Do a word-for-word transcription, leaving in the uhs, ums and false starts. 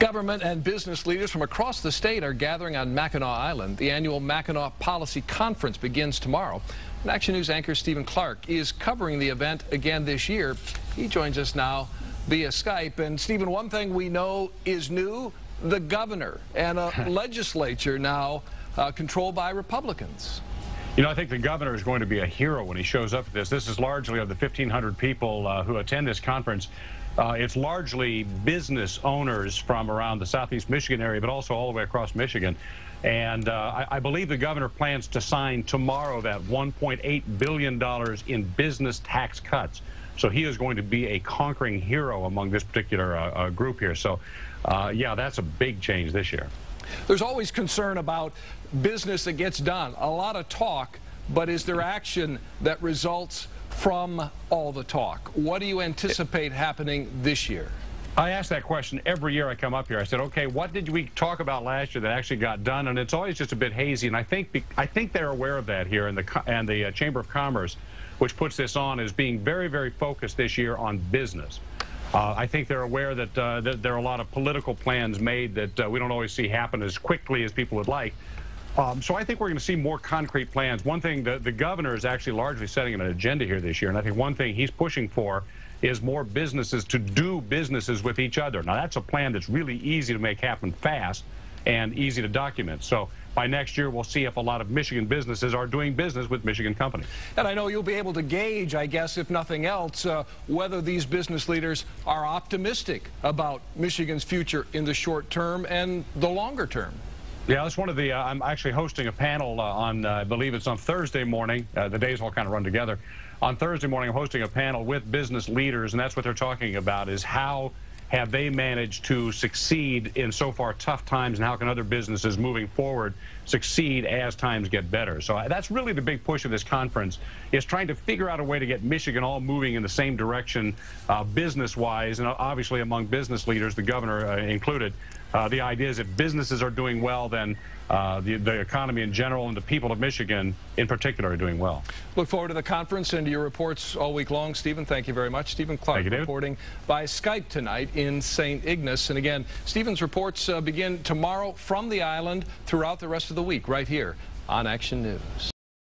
Government and business leaders from across the state are gathering on Mackinac Island. The annual Mackinac Policy Conference begins tomorrow. And Action News anchor Stephen Clark is covering the event again this year. He joins us now via Skype. And Stephen, one thing we know is new, the governor and a legislature now uh, controlled by Republicans. You know, I think the governor is going to be a hero when he shows up at this. This is largely of the fifteen hundred people uh, who attend this conference. Uh, it's largely business owners from around the southeast Michigan area, but also all the way across Michigan. And uh, I, I believe the governor plans to sign tomorrow that one point eight billion dollars in business tax cuts. So he is going to be a conquering hero among this particular uh, uh, group here. So, uh, yeah, that's a big change this year. There's always concern about business that gets done. A lot of talk, but is there action that results from all the talk? What do you anticipate happening this year? I ask that question every year I come up here. I said, okay, what did we talk about last year that actually got done? And it's always just a bit hazy. And I think I think they're aware of that here, and the and the uh, Chamber of Commerce, which puts this on, is being very, very focused this year on business. Uh, I think they're aware that, uh, that there are a lot of political plans made that uh, we don't always see happen as quickly as people would like. Um, so I think we're going to see more concrete plans. One thing, the, the governor is actually largely setting an agenda here this year, and I think one thing he's pushing for is more businesses to do businesses with each other. Now, that's a plan that's really easy to make happen fast and easy to document. So by next year, we'll see if a lot of Michigan businesses are doing business with Michigan companies. And I know you'll be able to gauge, I guess, if nothing else, uh, whether these business leaders are optimistic about Michigan's future in the short term and the longer term. Yeah, that's one of the, uh, I'm actually hosting a panel uh, on, uh, I believe it's on Thursday morning. Uh, the days all kind of run together. On Thursday morning, I'm hosting a panel with business leaders, and that's what they're talking about, is how have they managed to succeed in so far tough times, and how can other businesses moving forward succeed as times get better. So uh, that's really the big push of this conference, is trying to figure out a way to get Michigan all moving in the same direction uh, business-wise, and obviously among business leaders, the governor uh, included. Uh, the idea is if businesses are doing well, then uh, the, the economy in general and the people of Michigan in particular are doing well. Look forward to the conference and to your reports all week long. Stephen, thank you very much. Stephen Clark reporting by Skype tonight in Saint Ignace. And again, Stephen's reports uh, begin tomorrow from the island throughout the rest of the week right here on Action News.